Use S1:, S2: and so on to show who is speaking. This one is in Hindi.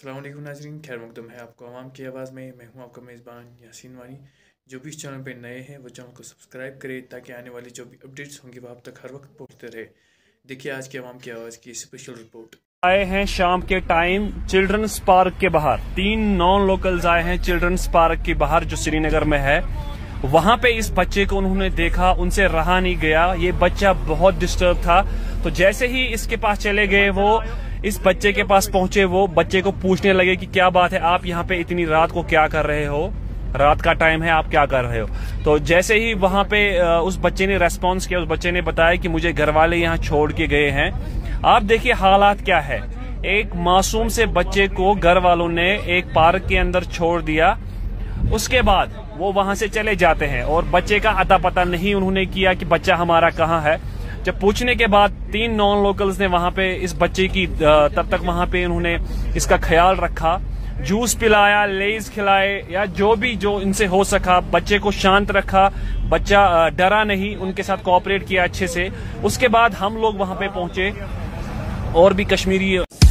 S1: अस्सलाम वालेकुम नाज़रीन, खैर मकदम है आपको आवाम की आवाज़ में। मैं हूं आपका मेज़बान यासीन वानी। जो भी इस चैनल पे नए हैं वो चैनल को सब्सक्राइब करें ताकि आने वाली जो भी अपडेट्स होंगी वो आप तक हर वक्त पहुंचते रहे। देखिए आज की आवाम की आवाज़ की स्पेशल रिपोर्ट।
S2: आए हैं शाम के टाइम चिल्ड्रंस पार्क के बाहर। 3 नॉन लोकल्स आए हैं चिल्ड्रंस पार्क के बाहर जो श्रीनगर में है। वहां पे इस बच्चे को उन्होंने देखा, उनसे रहा नहीं गया। ये बच्चा बहुत डिस्टर्ब था, तो जैसे ही इसके पास चले गए वो इस बच्चे के पास पहुंचे। वो बच्चे को पूछने लगे कि क्या बात है, आप यहाँ पे इतनी रात को क्या कर रहे हो, रात का टाइम है, आप क्या कर रहे हो। तो जैसे ही वहां पे उस बच्चे ने रेस्पॉन्स किया, उस बच्चे ने बताया कि मुझे घर वाले यहाँ छोड़ के गए हैं। आप देखिए हालात क्या है। एक मासूम से बच्चे को घर वालों ने एक पार्क के अंदर छोड़ दिया, उसके बाद वो वहां से चले जाते हैं और बच्चे का अता पता नहीं उन्होंने किया कि बच्चा हमारा कहाँ है। जब पूछने के बाद 3 नॉन लोकल्स ने वहां पे इस बच्चे की तब तक वहां पे उन्होंने इसका ख्याल रखा, जूस पिलाया, लेज खिलाए या जो इनसे हो सका, बच्चे को शांत रखा। बच्चा डरा नहीं, उनके साथ कोऑपरेट किया अच्छे से। उसके बाद हम लोग वहां पे पहुंचे और भी कश्मीरी